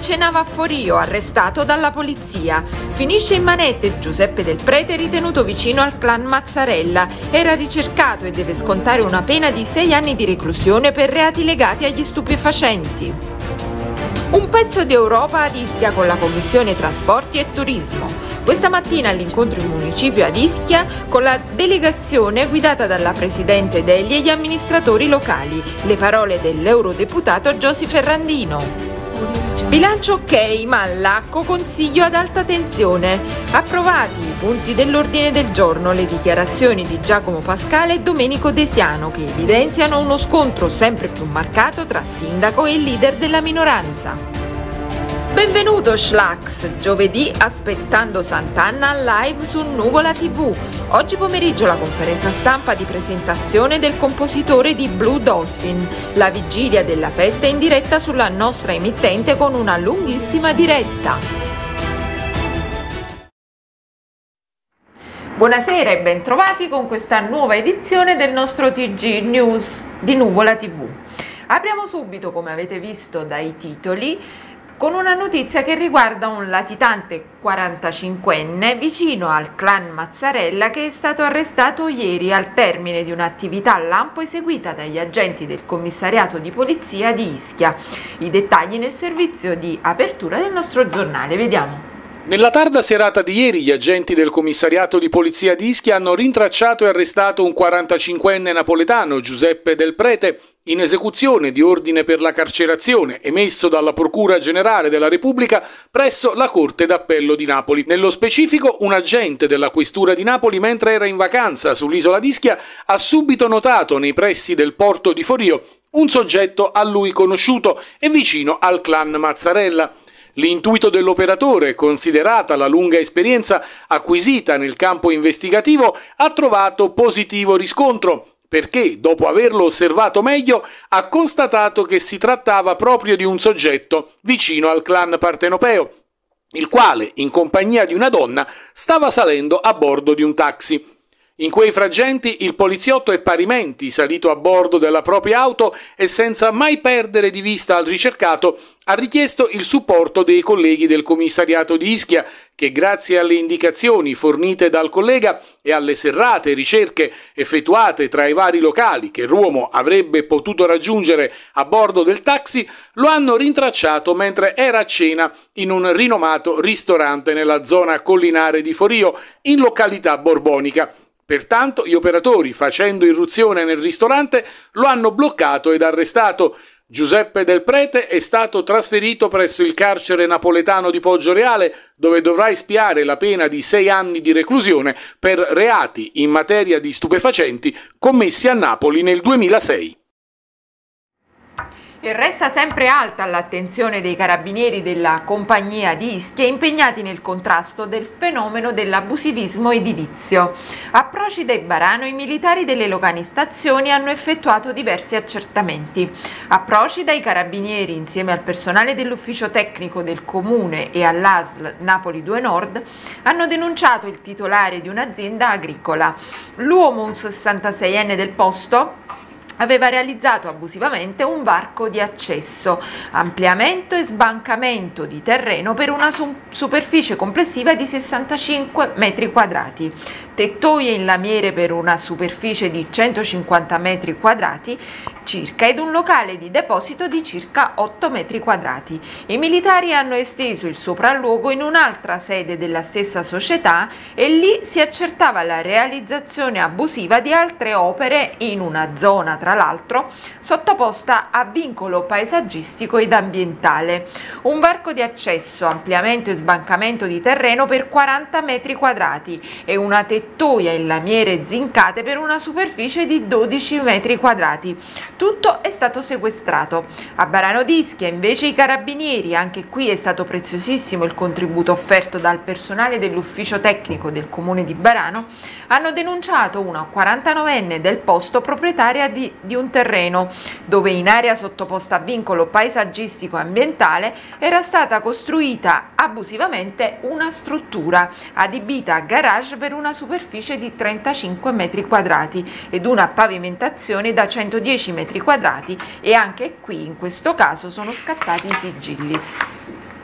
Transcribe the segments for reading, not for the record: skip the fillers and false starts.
cenava a Forio, arrestato dalla polizia. Finisce in manette Giuseppe Del Prete, ritenuto vicino al clan Mazzarella. Era ricercato e deve scontare una pena di 6 anni di reclusione per reati legati agli stupefacenti. Un pezzo di Europa ad Ischia con la Commissione Trasporti e Turismo. Questa mattina all'incontro in municipio ad Ischia con la delegazione guidata dalla presidente Degli e gli amministratori locali. Le parole dell'eurodeputato Giosi Ferrandino. Bilancio ok, ma all'Acco consiglio ad alta tensione. Approvati i punti dell'ordine del giorno, le dichiarazioni di Giacomo Pascale e Domenico Desiano che evidenziano uno scontro sempre più marcato tra sindaco e leader della minoranza. Benvenuto Schlax, giovedì aspettando Sant'Anna live su Nuvola TV. Oggi pomeriggio la conferenza stampa di presentazione del compositore di Blue Dolphin. La vigilia della festa in diretta sulla nostra emittente con una lunghissima diretta. Buonasera e bentrovati con questa nuova edizione del nostro TG News di Nuvola TV. Apriamo subito, come avete visto dai titoli, con una notizia che riguarda un latitante 45enne vicino al clan Mazzarella che è stato arrestato ieri al termine di un'attività lampo eseguita dagli agenti del commissariato di polizia di Ischia. I dettagli nel servizio di apertura del nostro giornale, vediamo. Nella tarda serata di ieri gli agenti del commissariato di polizia di Ischia hanno rintracciato e arrestato un 45enne napoletano, Giuseppe Del Prete, in esecuzione di ordine per la carcerazione emesso dalla Procura Generale della Repubblica presso la Corte d'Appello di Napoli. Nello specifico, un agente della Questura di Napoli, mentre era in vacanza sull'isola d'Ischia, ha subito notato nei pressi del porto di Forio un soggetto a lui conosciuto e vicino al clan Mazzarella. L'intuito dell'operatore, considerata la lunga esperienza acquisita nel campo investigativo, ha trovato positivo riscontro, perché, dopo averlo osservato meglio, ha constatato che si trattava proprio di un soggetto vicino al clan partenopeo, il quale, in compagnia di una donna, stava salendo a bordo di un taxi. In quei frangenti il poliziotto è parimenti salito a bordo della propria auto e senza mai perdere di vista al ricercato ha richiesto il supporto dei colleghi del commissariato di Ischia che, grazie alle indicazioni fornite dal collega e alle serrate ricerche effettuate tra i vari locali che l'uomo avrebbe potuto raggiungere a bordo del taxi, lo hanno rintracciato mentre era a cena in un rinomato ristorante nella zona collinare di Forio, in località Borbonica. Pertanto gli operatori, facendo irruzione nel ristorante, lo hanno bloccato ed arrestato. Giuseppe Del Prete è stato trasferito presso il carcere napoletano di Poggioreale, dove dovrà espiare la pena di 6 anni di reclusione per reati in materia di stupefacenti commessi a Napoli nel 2006. E resta sempre alta l'attenzione dei carabinieri della compagnia di Ischia impegnati nel contrasto del fenomeno dell'abusivismo edilizio. A Procida e Barano i militari delle locali stazioni hanno effettuato diversi accertamenti. A Procida i carabinieri, insieme al personale dell'ufficio tecnico del comune e all'ASL Napoli 2 Nord, hanno denunciato il titolare di un'azienda agricola. L'uomo, un 66enne del posto, aveva realizzato abusivamente un varco di accesso, ampliamento e sbancamento di terreno per una superficie complessiva di 65 metri quadrati, tettoie in lamiere per una superficie di 150 metri quadrati circa ed un locale di deposito di circa 8 metri quadrati. I militari hanno esteso il sopralluogo in un'altra sede della stessa società e lì si accertava la realizzazione abusiva di altre opere in una zona, tra l'altro, sottoposta a vincolo paesaggistico ed ambientale. Un varco di accesso, ampliamento e sbancamento di terreno per 40 metri quadrati e una tettoia in lamiere zincate per una superficie di 12 metri quadrati. Tutto è stato sequestrato. A Barano d'Ischia invece i carabinieri, anche qui è stato preziosissimo il contributo offerto dal personale dell'ufficio tecnico del comune di Barano, hanno denunciato una 49enne del posto proprietaria di un terreno dove in area sottoposta a vincolo paesaggistico e ambientale era stata costruita abusivamente una struttura adibita a garage per una superficie di 35 metri quadrati ed una pavimentazione da 110 metri quadrati e anche qui in questo caso sono scattati i sigilli.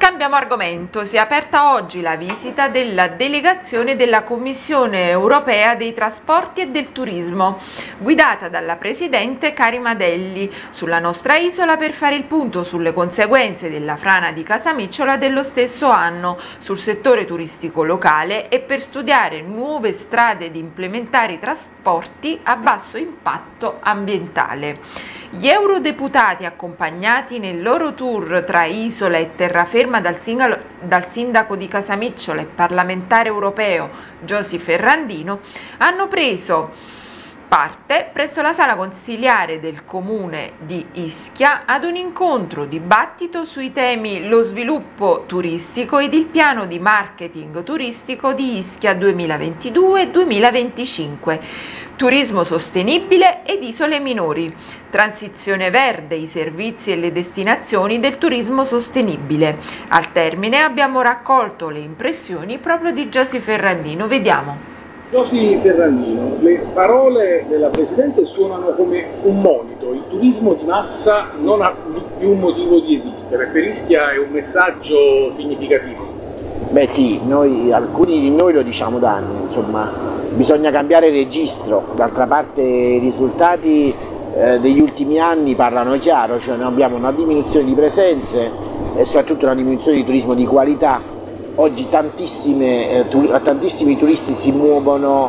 Cambiamo argomento, si è aperta oggi la visita della delegazione della Commissione europea dei trasporti e del turismo, guidata dalla presidente Karima Delli, sulla nostra isola per fare il punto sulle conseguenze della frana di Casamicciola dello stesso anno, sul settore turistico locale e per studiare nuove strade di implementare i trasporti a basso impatto ambientale. Gli eurodeputati, accompagnati nel loro tour tra isola e terraferma dal sindaco di Casamicciola e parlamentare europeo Josi Ferrandino, hanno preso parte presso la sala consiliare del comune di Ischia ad un incontro dibattito sui temi lo sviluppo turistico ed il piano di marketing turistico di Ischia 2022-2025, turismo sostenibile ed isole minori, transizione verde, i servizi e le destinazioni del turismo sostenibile. Al termine abbiamo raccolto le impressioni proprio di Josi Ferrandino, vediamo. Josi Ferrandino, le parole della Presidente suonano come un monito: il turismo di massa non ha più un motivo di esistere. Per Ischia è un messaggio significativo. Beh sì, alcuni di noi lo diciamo da anni, insomma, bisogna cambiare registro, d'altra parte i risultati degli ultimi anni parlano chiaro, cioè noi abbiamo una diminuzione di presenze e soprattutto una diminuzione di turismo di qualità. Oggi tantissimi turisti si muovono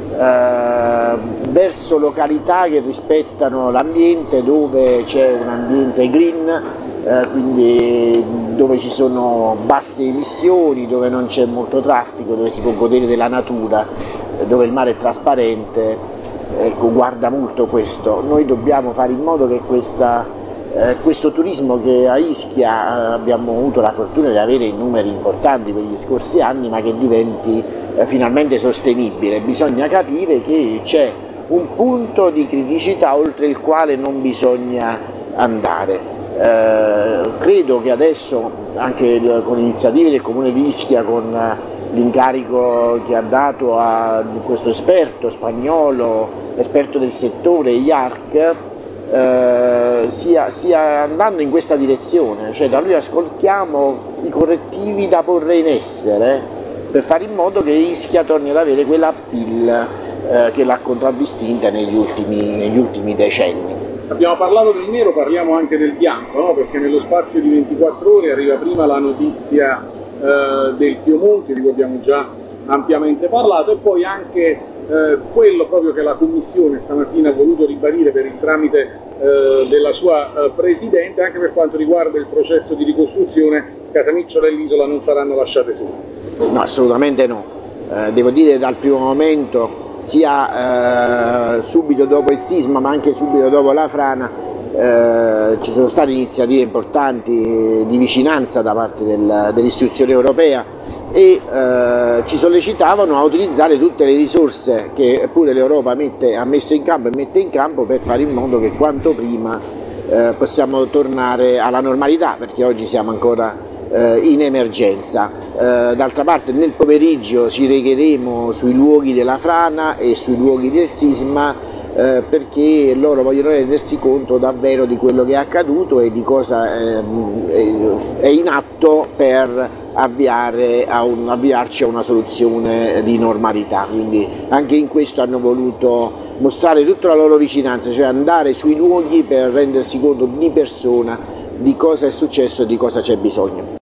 verso località che rispettano l'ambiente, dove c'è un ambiente green, quindi dove ci sono basse emissioni, dove non c'è molto traffico, dove si può godere della natura, dove il mare è trasparente. Ecco, guarda molto questo. Noi dobbiamo fare in modo che questo turismo, che a Ischia abbiamo avuto la fortuna di avere in numeri importanti per gli scorsi anni, ma che diventi finalmente sostenibile. Bisogna capire che c'è un punto di criticità oltre il quale non bisogna andare. Credo che adesso, anche con iniziative del Comune di Ischia, con l'incarico che ha dato a questo esperto spagnolo, esperto del settore, IARC, stia andando in questa direzione, cioè da lui ascoltiamo i correttivi da porre in essere per fare in modo che Ischia torni ad avere quella appeal che l'ha contraddistinta negli ultimi decenni. Abbiamo parlato del nero, parliamo anche del bianco, no? Perché nello spazio di 24 ore arriva prima la notizia del Piemonte, di cui abbiamo già ampiamente parlato, e poi anche quello proprio che la Commissione stamattina ha voluto ribadire per il tramite della sua Presidente, anche per quanto riguarda il processo di ricostruzione. Casamicciola e l'isola non saranno lasciate sole. No, assolutamente no. Devo dire, dal primo momento, sia subito dopo il sisma ma anche subito dopo la frana, ci sono state iniziative importanti di vicinanza da parte dell'istituzione europea e ci sollecitavano a utilizzare tutte le risorse che pure l'Europa ha messo in campo e mette in campo per fare in modo che quanto prima possiamo tornare alla normalità, perché oggi siamo ancora in emergenza. D'altra parte nel pomeriggio ci recheremo sui luoghi della frana e sui luoghi del sisma, perché loro vogliono rendersi conto davvero di quello che è accaduto e di cosa è in atto per avviarci a una soluzione di normalità. Quindi anche in questo hanno voluto mostrare tutta la loro vicinanza, cioè andare sui luoghi per rendersi conto di persona di cosa è successo e di cosa c'è bisogno.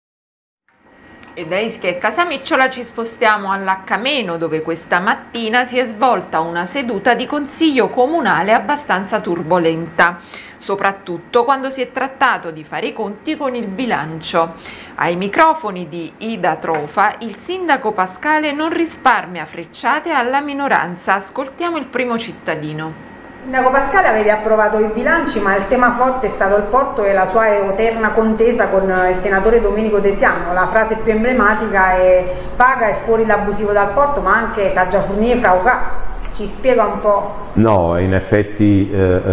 E da Ischia e Casamicciola ci spostiamo all'Accameno, dove questa mattina si è svolta una seduta di consiglio comunale abbastanza turbolenta, soprattutto quando si è trattato di fare i conti con il bilancio. Ai microfoni di Ida Trofa il sindaco Pascale non risparmia frecciate alla minoranza. Ascoltiamo il primo cittadino. Sindaco Pascale, avete approvato i bilanci, ma il tema forte è stato il porto e la sua eterna contesa con il senatore Domenico Desiano. La frase più emblematica è: paga e fuori l'abusivo dal porto, ma anche Taggia Furnie Frauca. Ci spiega un po'? No, in effetti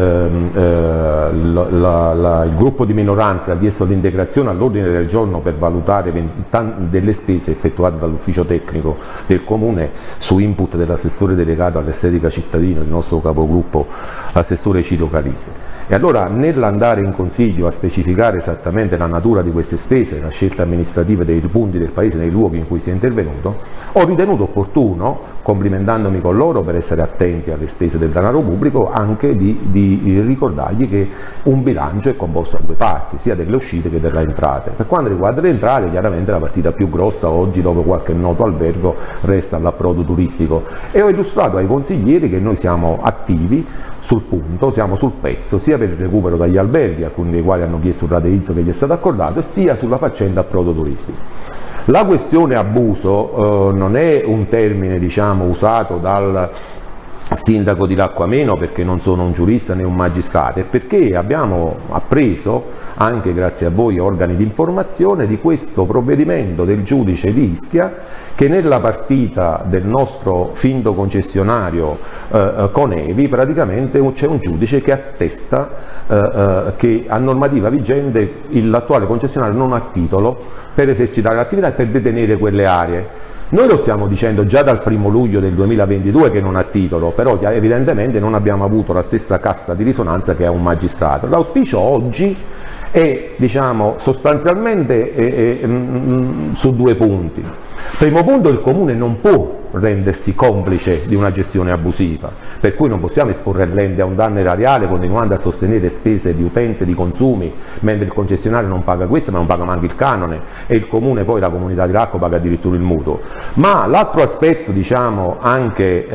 il gruppo di minoranza ha chiesto l'integrazione all'ordine del giorno per valutare delle spese effettuate dall'ufficio tecnico del Comune su input dell'assessore delegato all'estetica cittadino, il nostro capogruppo, l'assessore Ciro Calise. E allora nell'andare in Consiglio a specificare esattamente la natura di queste spese, la scelta amministrativa dei punti del Paese, nei luoghi in cui si è intervenuto, ho ritenuto opportuno, complimentandomi con loro per essere attenti alle spese del denaro pubblico, anche di ricordargli che un bilancio è composto da due parti, sia delle uscite che delle entrate. Per quanto riguarda le entrate, chiaramente la partita più grossa oggi, dopo qualche noto albergo, resta l'approdo turistico, e ho illustrato ai consiglieri che noi siamo attivi sul punto, siamo sul pezzo, sia per il recupero dagli alberghi, alcuni dei quali hanno chiesto un rateizzo che gli è stato accordato, sia sulla faccenda approdo turistico. La questione abuso non è un termine, diciamo, usato dal sindaco di Lacco Ameno, perché non sono un giurista né un magistrato, è perché abbiamo appreso, anche grazie a voi organi di informazione, di questo provvedimento del giudice di Ischia, che nella partita del nostro finto concessionario Conevi praticamente c'è un giudice che attesta che a normativa vigente l'attuale concessionario non ha titolo per esercitare l'attività e per detenere quelle aree. Noi lo stiamo dicendo già dal 1° luglio del 2022 che non ha titolo, però evidentemente non abbiamo avuto la stessa cassa di risonanza che ha un magistrato. L'auspicio oggi è, diciamo, sostanzialmente su due punti. Primo punto, il Comune non può rendersi complice di una gestione abusiva, per cui non possiamo esporre l'ente a un danno erariale continuando a sostenere spese di utenze, di consumi, mentre il concessionario non paga questo, ma non paga manco il canone, e il Comune, poi la comunità di Lacco, paga addirittura il mutuo. Ma l'altro aspetto, diciamo, anche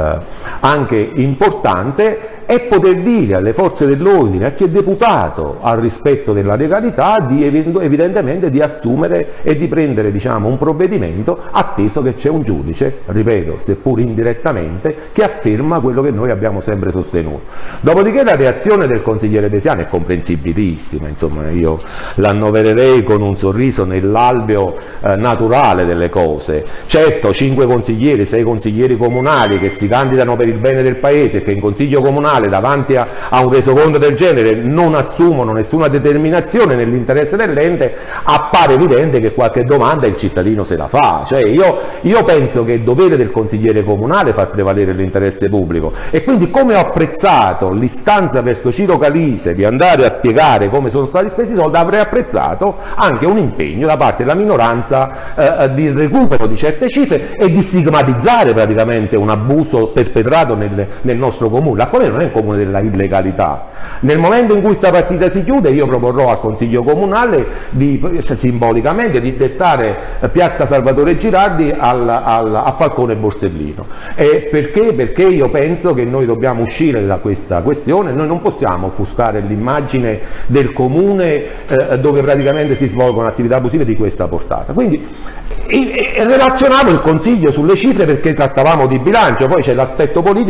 importante è poter dire alle forze dell'ordine, a chi è deputato al rispetto della legalità, evidentemente di assumere e di prendere, diciamo, un provvedimento, atteso che c'è un giudice, ripeto, seppur indirettamente, che afferma quello che noi abbiamo sempre sostenuto. Dopodiché la reazione del consigliere Desiano è comprensibilissima, insomma, io l'annovererei con un sorriso nell'alveo naturale delle cose. Certo, 5 consiglieri, 6 consiglieri comunali che si candidano per il bene del Paese e che in Consiglio Comunale davanti a un resoconto del genere non assumono nessuna determinazione nell'interesse dell'ente, appare evidente che qualche domanda il cittadino se la fa. Cioè io penso che è dovere del consigliere comunale far prevalere l'interesse pubblico, e quindi, come ho apprezzato l'istanza verso Ciro Calise di andare a spiegare come sono stati spesi i soldi, avrei apprezzato anche un impegno da parte della minoranza di recupero di certe cifre e di stigmatizzare praticamente un abuso perpetrato nel nostro comune. La Comune non è un comune della illegalità. Nel momento in cui questa partita si chiude, io proporrò al Consiglio Comunale simbolicamente di destare piazza Salvatore Girardi a Falcone Borsellino. Perché? Perché io penso che noi dobbiamo uscire da questa questione. Noi non possiamo offuscare l'immagine del comune dove praticamente si svolgono attività abusive di questa portata. Quindi relazionavo il Consiglio sulle cifre perché trattavamo di bilancio, poi c'è l'aspetto politico.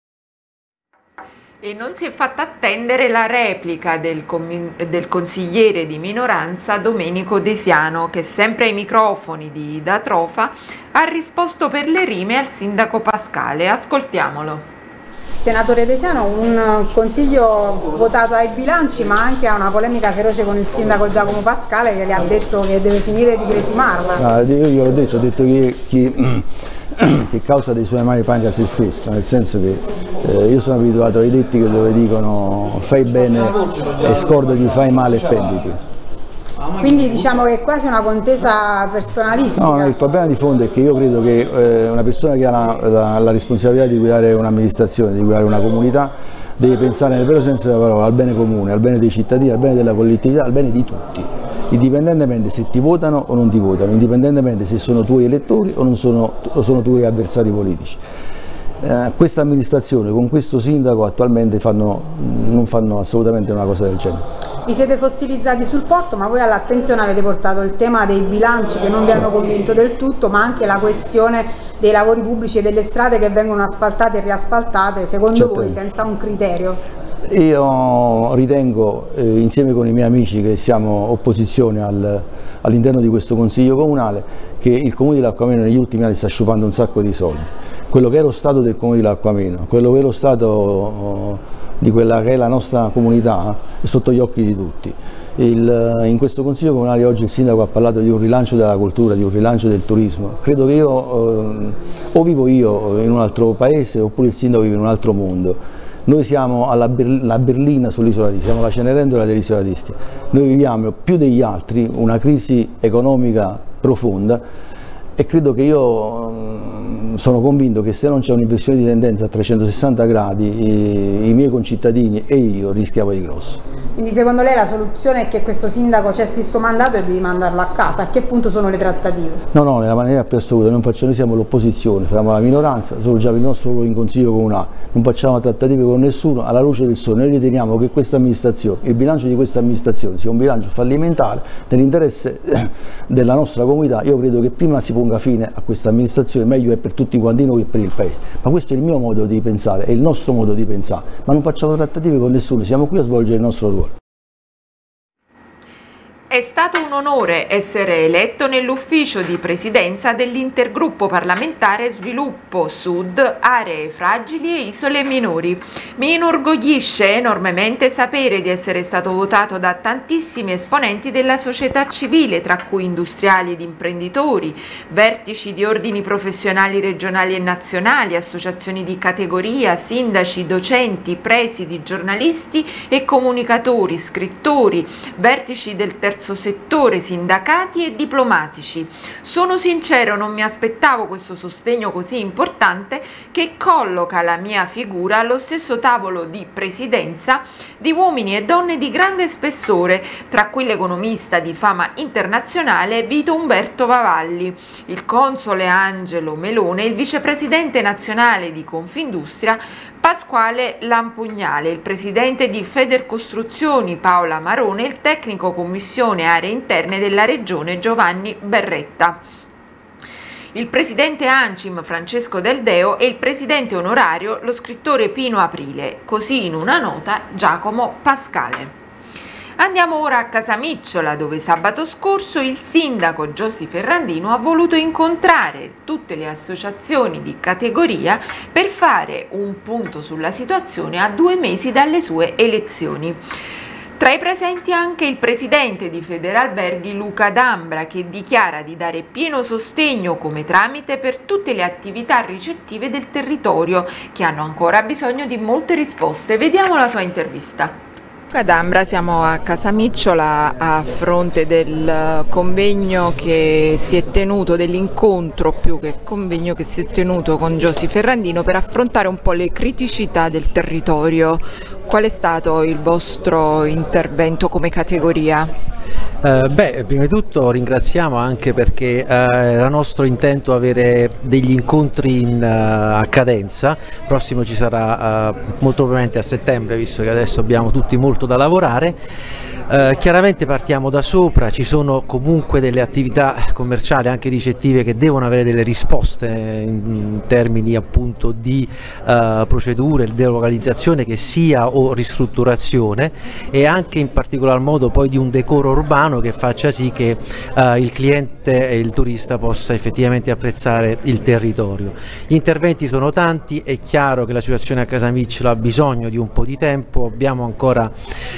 E non si è fatta attendere la replica del consigliere di minoranza Domenico Desiano, che sempre ai microfoni di Da Trofa ha risposto per le rime al sindaco Pascale. Ascoltiamolo. Senatore Desiano, un consiglio votato ai bilanci, ma anche a una polemica feroce con il sindaco Giacomo Pascale, che le ha detto che deve finire di cresimarla. Io gliel'ho detto, ho detto che causa dei suoi mali paga se stesso, nel senso che io sono abituato ai detti dove dicono fai bene e scordati, fai male e penditi. Quindi diciamo che è quasi una contesa personalistica. No, il problema di fondo è che io credo che una persona che ha la responsabilità di guidare un'amministrazione, di guidare una comunità, deve pensare nel vero senso della parola al bene comune, al bene dei cittadini, al bene della collettività, al bene di tutti, indipendentemente se ti votano o non ti votano, indipendentemente se sono tuoi elettori o sono tuoi avversari politici. Questa amministrazione con questo sindaco attualmente non fanno assolutamente una cosa del genere. Vi siete fossilizzati sul porto, ma voi all'attenzione avete portato il tema dei bilanci che non vi hanno convinto del tutto, ma anche la questione dei lavori pubblici e delle strade che vengono asfaltate e riasfaltate, secondo voi, senza un criterio? Io ritengo, insieme con i miei amici che siamo opposizione all'interno di questo Consiglio Comunale, che il Comune di Lacco Ameno negli ultimi anni sta sciupando un sacco di soldi. Quello che è lo stato del Comune di Lacco Ameno, quello che è lo stato di quella che è la nostra comunità, è sotto gli occhi di tutti. In questo Consiglio Comunale oggi il Sindaco ha parlato di un rilancio della cultura, di un rilancio del turismo. Credo che io, o vivo io in un altro paese, oppure il Sindaco vive in un altro mondo. Noi siamo la Berlina sull'isola di Ischia, siamo la Cenerentola dell'isola di Ischia. Noi viviamo più degli altri una crisi economica profonda e credo che io sono convinto che se non c'è un'inversione di tendenza a 360 gradi i miei concittadini e io rischiamo di grosso. Quindi secondo lei la soluzione è che questo sindaco cessi il suo mandato e di mandarlo a casa? A che punto sono le trattative? No, nella maniera più assoluta, noi siamo l'opposizione, siamo la minoranza, svolgiamo il nostro ruolo in consiglio comunale, non facciamo trattative con nessuno alla luce del sole. Noi riteniamo che questa amministrazione, il bilancio di questa amministrazione sia un bilancio fallimentare nell'interesse della nostra comunità. Io credo che prima si ponga fine a questa amministrazione, meglio è per tutti quanti noi e per il Paese. Ma questo è il mio modo di pensare, è il nostro modo di pensare, ma non facciamo trattative con nessuno, siamo qui a svolgere il nostro ruolo. È stato un onore essere eletto nell'ufficio di presidenza dell'Intergruppo parlamentare Sviluppo Sud, Aree Fragili e Isole Minori. Mi inorgoglisce enormemente sapere di essere stato votato da tantissimi esponenti della società civile, tra cui industriali ed imprenditori, vertici di ordini professionali regionali e nazionali, associazioni di categoria, sindaci, docenti, presidi, giornalisti e comunicatori, scrittori, vertici del terzo settore, sindacati e diplomatici. Sono sincero, non mi aspettavo questo sostegno così importante che colloca la mia figura allo stesso tavolo di presidenza di uomini e donne di grande spessore, tra cui l'economista di fama internazionale Vito Umberto Vavalli, il console Angelo Melone, il vicepresidente nazionale di Confindustria Pasquale Lampugnale, il presidente di Federcostruzioni Paola Marone e il tecnico commissione aree interne della regione Giovanni Berretta, il presidente ANCIM Francesco Del Deo e il presidente onorario lo scrittore Pino Aprile, così in una nota Giacomo Pascale. Andiamo ora a Casamicciola, dove sabato scorso il sindaco Giosi Ferrandino ha voluto incontrare tutte le associazioni di categoria per fare un punto sulla situazione a 2 mesi dalle sue elezioni. Tra i presenti anche il presidente di Federalberghi Luca D'Ambra, che dichiara di dare pieno sostegno come tramite per tutte le attività ricettive del territorio, che hanno ancora bisogno di molte risposte. Vediamo la sua intervista. Luca D'Ambra, siamo a Casamicciola a fronte del convegno che si è tenuto, dell'incontro più che convegno che si è tenuto con Giosi Ferrandino per affrontare un po' le criticità del territorio. Qual è stato il vostro intervento come categoria? Prima di tutto ringraziamo anche perché era nostro intento avere degli incontri a cadenza. Prossimo ci sarà molto probabilmente a settembre, visto che adesso abbiamo tutti molto da lavorare. Chiaramente partiamo da sopra, ci sono comunque delle attività commerciali anche ricettive che devono avere delle risposte in termini appunto di procedure, delocalizzazione che sia o ristrutturazione, e anche in particolar modo poi di un decoro urbano che faccia sì che il cliente e il turista possa effettivamente apprezzare il territorio. Gli interventi sono tanti, è chiaro che la situazione a Casamicciola ha bisogno di un po' di tempo, abbiamo ancora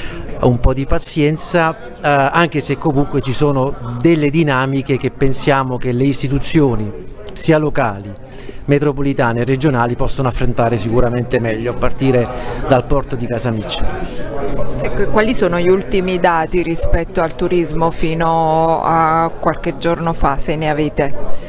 un po' di pazienza, anche se comunque ci sono delle dinamiche che pensiamo che le istituzioni sia locali, metropolitane e regionali possono affrontare sicuramente meglio, a partire dal porto di Casamicciola. Ecco, quali sono gli ultimi dati rispetto al turismo fino a qualche giorno fa, se ne avete?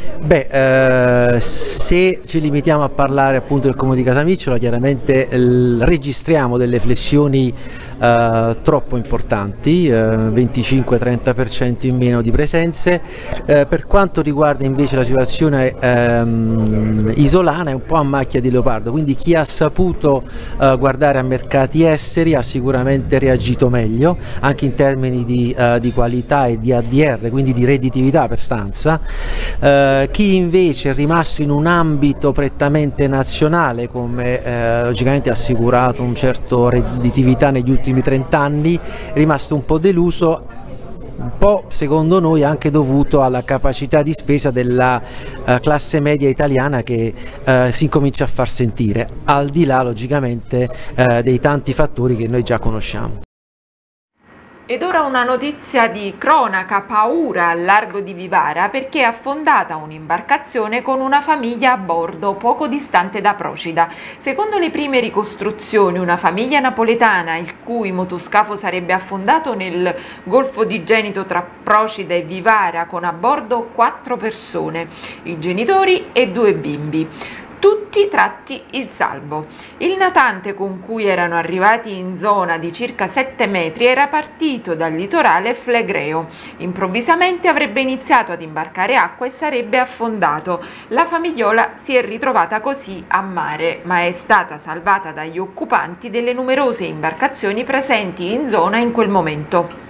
Se ci limitiamo a parlare appunto del comune di Casamicciola, chiaramente registriamo delle flessioni troppo importanti, 25-30% in meno di presenze. Per quanto riguarda invece la situazione isolana è un po' a macchia di leopardo, quindi chi ha saputo guardare a mercati esteri ha sicuramente reagito meglio, anche in termini di qualità e di ADR, quindi di redditività per stanza. Chi invece è rimasto in un ambito prettamente nazionale, come logicamente ha assicurato un certo redditività negli ultimi 30 anni, è rimasto un po' deluso, un po' secondo noi anche dovuto alla capacità di spesa della classe media italiana che si incomincia a far sentire, al di là logicamente dei tanti fattori che noi già conosciamo. Ed ora una notizia di cronaca, paura al largo di Vivara perché è affondata un'imbarcazione con una famiglia a bordo poco distante da Procida. Secondo le prime ricostruzioni, una famiglia napoletana il cui motoscafo sarebbe affondato nel Golfo di Genito tra Procida e Vivara con a bordo 4 persone, i genitori e 2 bimbi. Tutti tratti in salvo. Il natante con cui erano arrivati in zona di circa 7 metri era partito dal litorale flegreo. Improvvisamente avrebbe iniziato ad imbarcare acqua e sarebbe affondato. La famigliola si è ritrovata così a mare, ma è stata salvata dagli occupanti delle numerose imbarcazioni presenti in zona in quel momento.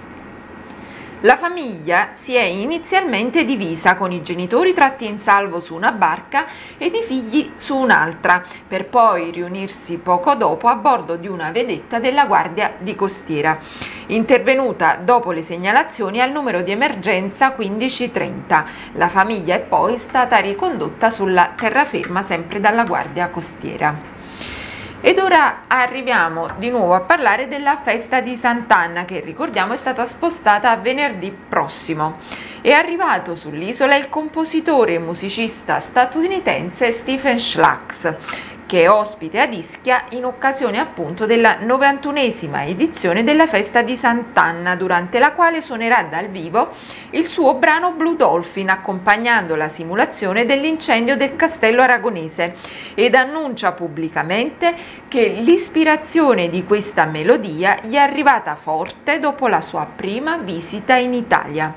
La famiglia si è inizialmente divisa, con i genitori tratti in salvo su una barca ed i figli su un'altra, per poi riunirsi poco dopo a bordo di una vedetta della Guardia di Costiera, intervenuta dopo le segnalazioni al numero di emergenza 1530. La famiglia è poi stata ricondotta sulla terraferma sempre dalla Guardia Costiera. Ed ora arriviamo di nuovo a parlare della festa di Sant'Anna che, ricordiamo, è stata spostata a venerdì prossimo. È arrivato sull'isola il compositore e musicista statunitense Stephen Schlax, che è ospite ad Ischia in occasione appunto della 91esima edizione della festa di Sant'Anna, durante la quale suonerà dal vivo il suo brano Blue Dolphin, accompagnando la simulazione dell'incendio del castello aragonese, ed annuncia pubblicamente che l'ispirazione di questa melodia gli è arrivata forte dopo la sua prima visita in Italia.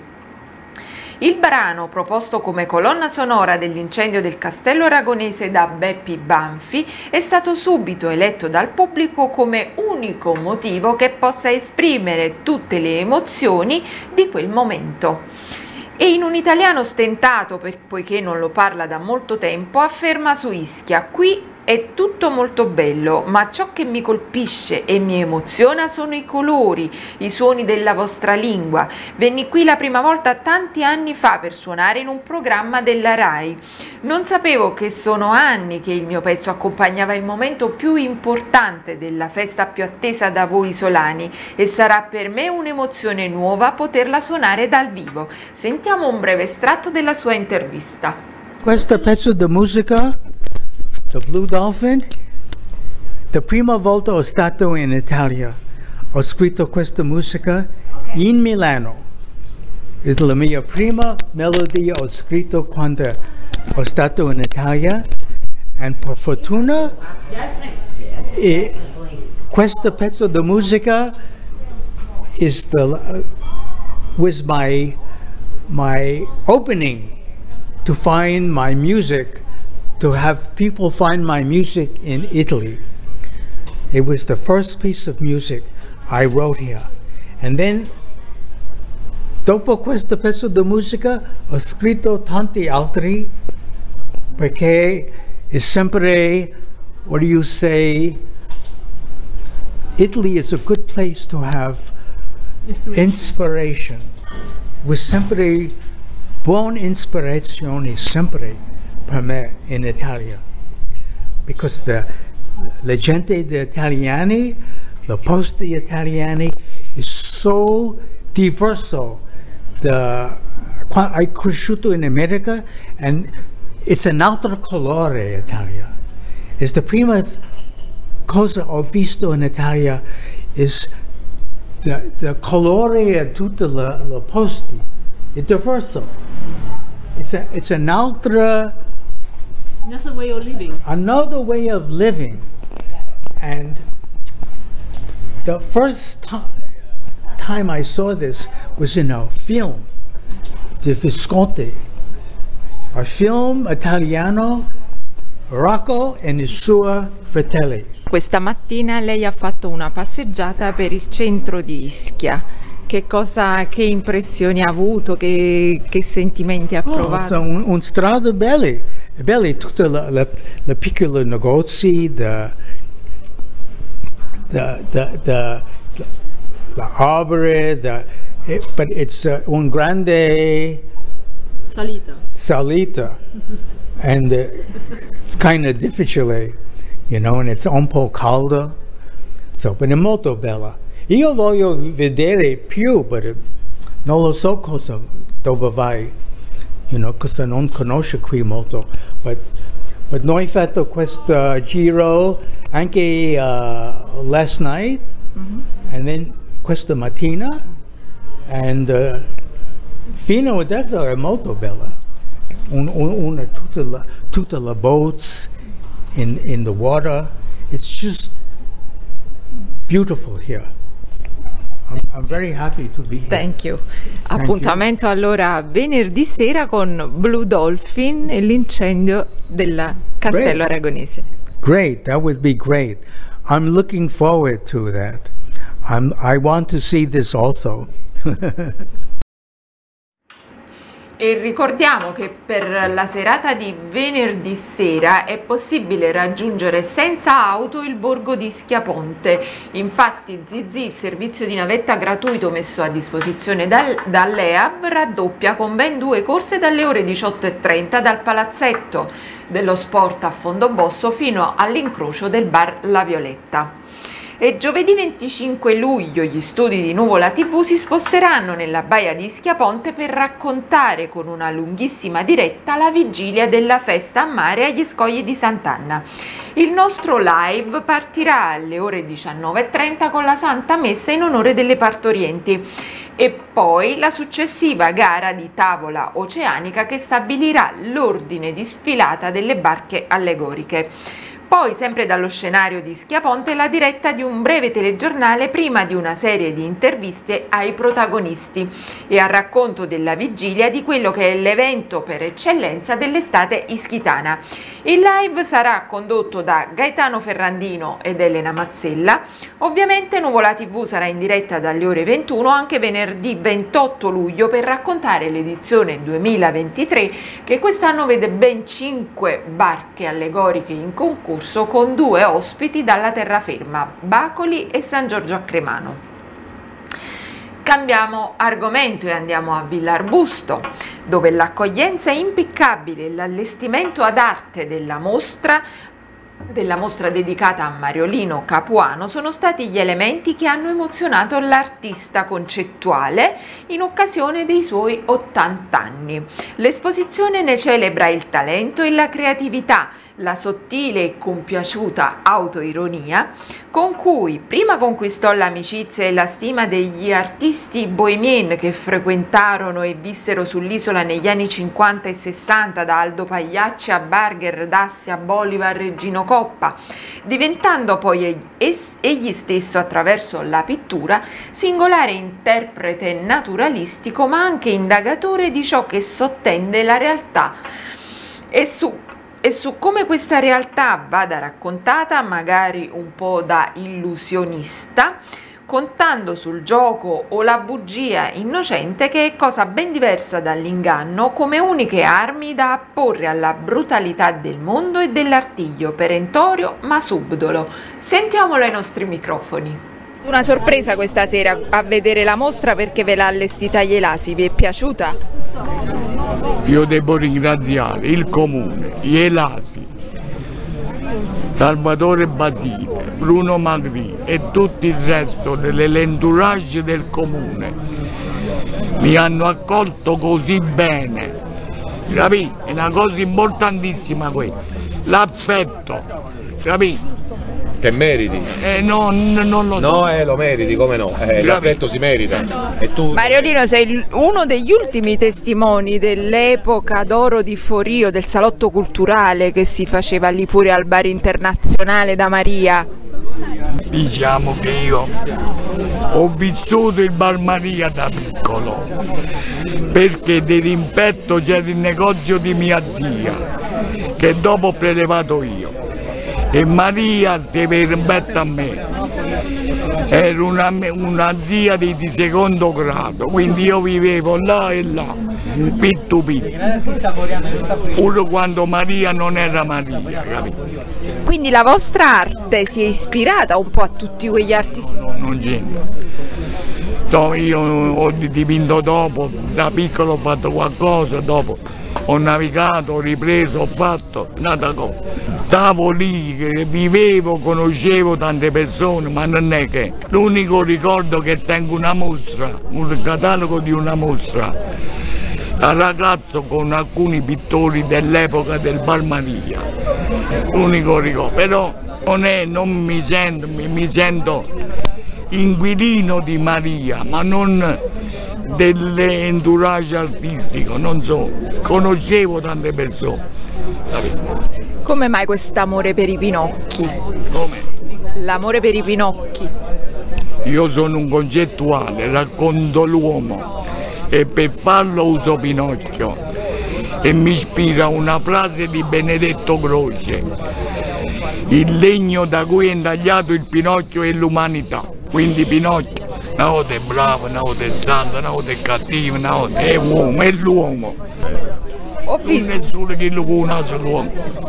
Il brano, proposto come colonna sonora dell'incendio del castello aragonese da Beppi Banfi, è stato subito eletto dal pubblico come unico motivo che possa esprimere tutte le emozioni di quel momento. E in un italiano stentato, poiché non lo parla da molto tempo, afferma su Ischia: qui è tutto molto bello, ma ciò che mi colpisce e mi emoziona sono i colori, i suoni della vostra lingua. Venni qui la prima volta tanti anni fa per suonare in un programma della RAI. Non sapevo che sono anni che il mio pezzo accompagnava il momento più importante della festa più attesa da voi isolani, e sarà per me un'emozione nuova poterla suonare dal vivo. Sentiamo un breve estratto della sua intervista. Questo pezzo di musica, The Blue Dolphin, la prima volta ho stato in Italia. Ho scritto questa musica in Milano. È la mia prima melodia ho scritto quando ho stato in Italia, e per fortuna questo pezzo di musica was my opening to find my music, to have people find my music in Italy. It was the first piece of music I wrote here. And then, dopo questo pezzo di musica, ho scritto tanti altri, perché è sempre, what do you say, Italy is a good place to have inspiration. It was sempre buona ispirazione, sempre, per me in Italia, because la gente italiani, the posti italiani is so diverso. I cresciuto in America, and it's un altro colore Italia. It's the prima cosa ho visto in Italia is the colore di tutti i posti. È diverso. It's an altro. Another way of living. Another way of living. And the first time I saw this was in a film di Visconti, a film italiano, Rocco e i suoi fratelli. Questa mattina lei ha fatto una passeggiata per il centro di Ischia. Che impressioni ha avuto, che sentimenti ha provato? Sono strade belle, tutte le piccole negozi, le opere, but it's un grande salita, and it's kind of difficile, you know, and it's un po' caldo, so, but è molto bella. io voglio vedere più, non lo so dove vai, cosa non conosco qui molto, but noi abbiamo fatto questo giro anche last night, and then questa mattina, and fino adesso è molto bella. Tutte le boats in the water, it's just beautiful here. I'm very happy to be here. Thank you. Appuntamento allora venerdì sera con Blue Dolphin e l'incendio del Castello Aragonese. Great, that would be great. I'm looking forward to that. I want to see this also. E ricordiamo che per la serata di venerdì sera è possibile raggiungere senza auto il borgo di Schiaponte. Infatti Zizi, il servizio di navetta gratuito messo a disposizione dall'EAV, raddoppia con ben 2 corse dalle ore 18:30 dal palazzetto dello sport a Fondobosso fino all'incrocio del bar La Violetta. E giovedì 25 luglio gli studi di Nuvola TV si sposteranno nella baia di Schiaponte per raccontare con una lunghissima diretta la vigilia della festa a mare agli scogli di Sant'Anna. Il nostro live partirà alle ore 19:30 con la Santa Messa in onore delle partorienti e poi la successiva gara di tavola oceanica che stabilirà l'ordine di sfilata delle barche allegoriche. Poi, sempre dallo scenario di Schiaponte, la diretta di un breve telegiornale prima di una serie di interviste ai protagonisti e a racconto della vigilia di quello che è l'evento per eccellenza dell'estate ischitana. Il live sarà condotto da Gaetano Ferrandino ed Elena Mazzella. Ovviamente Nuvola TV sarà in diretta dalle ore 21 anche venerdì 28 luglio per raccontare l'edizione 2023 che quest'anno vede ben 5 barche allegoriche in concorso con 2 ospiti dalla terraferma, Bacoli e San Giorgio a Cremano. Cambiamo argomento e andiamo a Villarbusto, dove l'accoglienza impeccabile e l'allestimento ad arte della mostra dedicata a Mariolino Capuano sono stati gli elementi che hanno emozionato l'artista concettuale in occasione dei suoi 80 anni. L'esposizione ne celebra il talento e la creatività, la sottile e compiaciuta autoironia con cui prima conquistò l'amicizia e la stima degli artisti bohemien che frequentarono e vissero sull'isola negli anni 50 e 60, da Aldo Pagliacci a Barger, Dassi a Bolivar e Gino Coppa, diventando poi egli stesso attraverso la pittura singolare interprete naturalistico ma anche indagatore di ciò che sottende la realtà e su come questa realtà vada raccontata, magari un po' da illusionista, contando sul gioco o la bugia innocente, che è cosa ben diversa dall'inganno, come uniche armi da apporre alla brutalità del mondo e dell'artiglio perentorio ma subdolo. Sentiamolo ai nostri microfoni. Una sorpresa questa sera a vedere la mostra perché ve l'ha allestita Ielasi, vi è piaciuta? Io devo ringraziare il comune, Ielasi, Salvatore Basile, Bruno Magri e tutto il resto dell'entourage del comune. Mi hanno accolto così bene, capito? È una cosa importantissima questa, l'affetto, capito? Che meriti? Non lo so. No, lo meriti, come no? L'affetto si merita. E tu... Mariolino, sei uno degli ultimi testimoni dell'epoca d'oro di Forio, del salotto culturale che si faceva lì fuori al bar internazionale da Maria. Diciamo che io ho vissuto il bar Maria da piccolo, perché di rimpetto c'era il negozio di mia zia, che dopo ho prelevato io. E Maria si rimpetta a me, era una zia di secondo grado, quindi io vivevo là e là, pitto pitto, pure quando Maria non era Maria, capito? Quindi la vostra arte si è ispirata un po' a tutti quegli artisti? Non c'entra. No, io ho dipinto dopo, da piccolo ho fatto qualcosa, dopo ho navigato, ho ripreso, ho fatto nada cosa. Stavo lì, vivevo, conoscevo tante persone, ma non è che. L'unico ricordo che tengo una mostra, un catalogo di una mostra, al ragazzo con alcuni pittori dell'epoca del Balmaria. L'unico ricordo, però non mi sento inquilino di Maria, ma non dell'entourage artistico, non so, conoscevo tante persone. Come mai quest'amore per i pinocchi? Come? L'amore per i pinocchi. Io sono un concettuale, racconto l'uomo e per farlo uso Pinocchio e mi ispira una frase di Benedetto Croce: il legno da cui è intagliato il Pinocchio è l'umanità. Quindi Pinocchio una volta è bravo, una volta è santo, una volta è cattivo, una volta è uomo, è l'uomo. Ho visto... Non è solo che lo conosce l'uomo.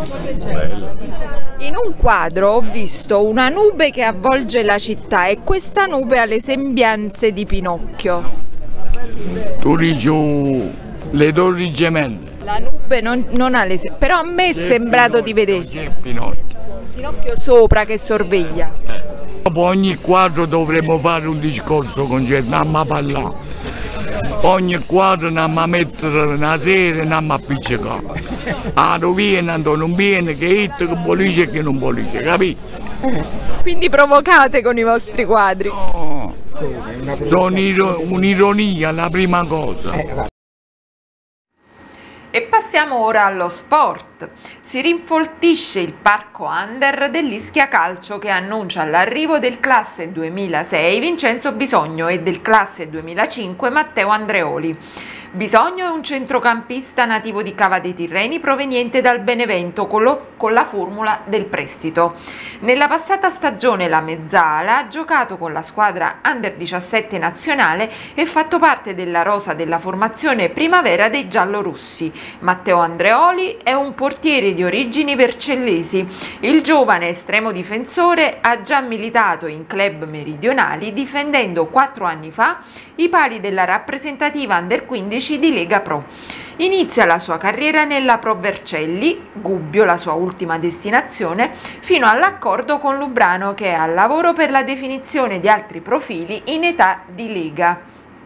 In un quadro ho visto una nube che avvolge la città e questa nube ha le sembianze di Pinocchio. Tu dici le torri gemelle. La nube non ha le sembianze, però a me è sembrato di vedere. C'è Pinocchio. Pinocchio sopra che sorveglia. Dopo ogni quadro dovremmo fare un discorso concerto, andiamo a parlare. Ogni quadro andiamo a mettere una sera e andiamo a appiccicare. Ah, non viene, non viene, che hit, che bolisce e che non bolisce, capito? Quindi provocate con i vostri quadri. No, sono un'ironia, la prima cosa. E passiamo ora allo sport. Si rinfoltisce il parco under dell'Ischia Calcio che annuncia l'arrivo del classe 2006 Vincenzo Bisogno e del classe 2005 Matteo Andreoli. Bisogno è un centrocampista nativo di Cava dei Tirreni proveniente dal Benevento con la formula del prestito. Nella passata stagione la mezzala ha giocato con la squadra Under 17 nazionale e fatto parte della rosa della formazione primavera dei giallorossi. Matteo Andreoli è un portiere di origini vercellesi. Il giovane estremo difensore ha già militato in club meridionali difendendo 4 anni fa i pali della rappresentativa Under 15 di Lega Pro. Inizia la sua carriera nella Pro Vercelli, Gubbio la sua ultima destinazione, fino all'accordo con Lubrano che è al lavoro per la definizione di altri profili in età di Lega,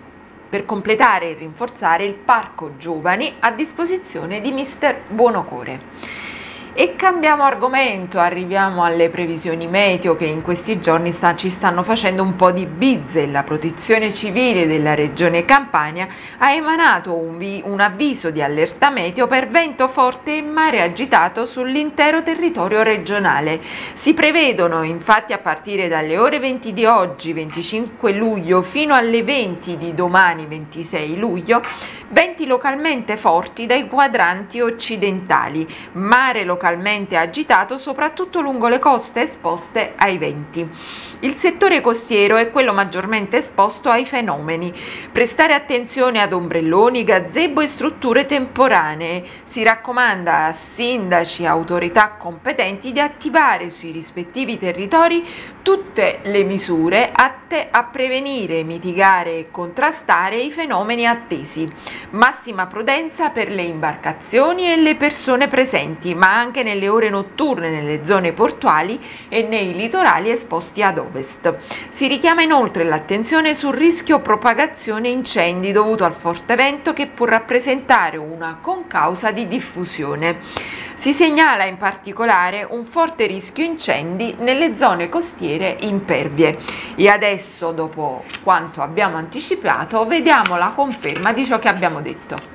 per completare e rinforzare il parco giovani a disposizione di mister Buonocore. E cambiamo argomento, arriviamo alle previsioni meteo che in questi giorni ci stanno facendo un po' di bizze. La Protezione Civile della Regione Campania ha emanato un avviso di allerta meteo per vento forte e mare agitato sull'intero territorio regionale. Si prevedono infatti a partire dalle ore 20 di oggi, 25 luglio, fino alle 20 di domani, 26 luglio, venti localmente forti dai quadranti occidentali, mare localmente agitato soprattutto lungo le coste esposte ai venti. Il settore costiero è quello maggiormente esposto ai fenomeni. Prestare attenzione ad ombrelloni, gazebo e strutture temporanee. Si raccomanda a sindaci e autorità competenti di attivare sui rispettivi territori tutte le misure atte a prevenire, mitigare e contrastare i fenomeni attesi. Massima prudenza per le imbarcazioni e le persone presenti, ma anche nelle ore notturne nelle zone portuali e nei litorali esposti ad ovest. Si richiama inoltre l'attenzione sul rischio propagazione incendi dovuto al forte vento che può rappresentare una concausa di diffusione. Si segnala in particolare un forte rischio incendi nelle zone costiere impervie. E adesso, dopo quanto abbiamo anticipato, vediamo la conferma di ciò che abbiamo detto.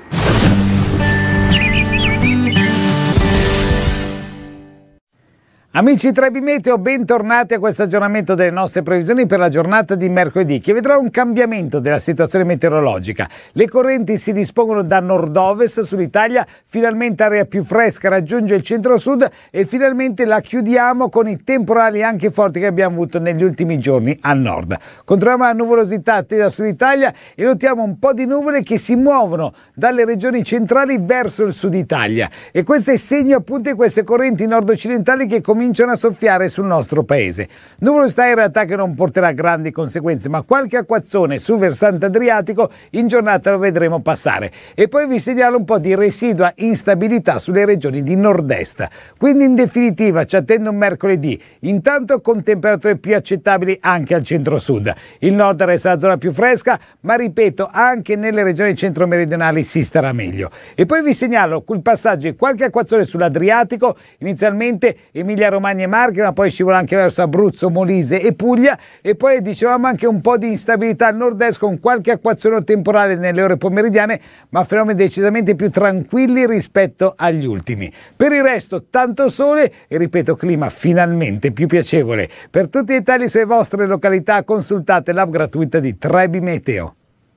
Amici Trebi Meteo, bentornati a questo aggiornamento delle nostre previsioni per la giornata di mercoledì, che vedrà un cambiamento della situazione meteorologica. Le correnti si dispongono da nord-ovest sull'Italia, finalmente aria più fresca raggiunge il centro-sud e finalmente la chiudiamo con i temporali anche forti che abbiamo avuto negli ultimi giorni al nord. Controlliamo la nuvolosità attesa sull'Italia e notiamo un po' di nuvole che si muovono dalle regioni centrali verso il sud Italia, e questo è segno appunto di queste correnti nord-occidentali che cominciano cominciano a soffiare sul nostro paese. Nuvolosità in realtà che non porterà grandi conseguenze, ma qualche acquazzone sul versante adriatico in giornata lo vedremo passare. E poi vi segnalo un po' di residua instabilità sulle regioni di nord-est. Quindi in definitiva ci attende un mercoledì, intanto con temperature più accettabili anche al centro-sud. Il nord resta la zona più fresca, ma ripeto, anche nelle regioni centro-meridionali si starà meglio. E poi vi segnalo il passaggio di qualche acquazzone sull'Adriatico, inizialmente Emilia-Romagna e Marche, ma poi scivola anche verso Abruzzo, Molise e Puglia, e poi dicevamo anche un po' di instabilità al nord-est con qualche acquazzone temporale nelle ore pomeridiane, ma fenomeni decisamente più tranquilli rispetto agli ultimi. Per il resto tanto sole e ripeto clima finalmente più piacevole. Per tutti i dettagli sulle vostre località consultate l'app gratuita di Trebi Meteo.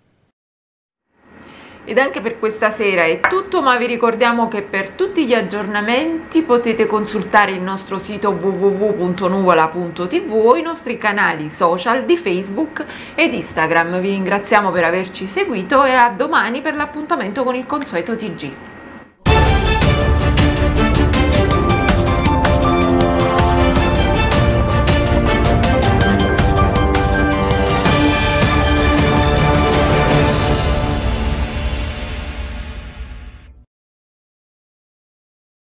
Ed anche per questa sera è tutto, ma vi ricordiamo che per tutti gli aggiornamenti potete consultare il nostro sito www.nuvola.tv o i nostri canali social di Facebook ed Instagram. Vi ringraziamo per averci seguito e a domani per l'appuntamento con il consueto TG.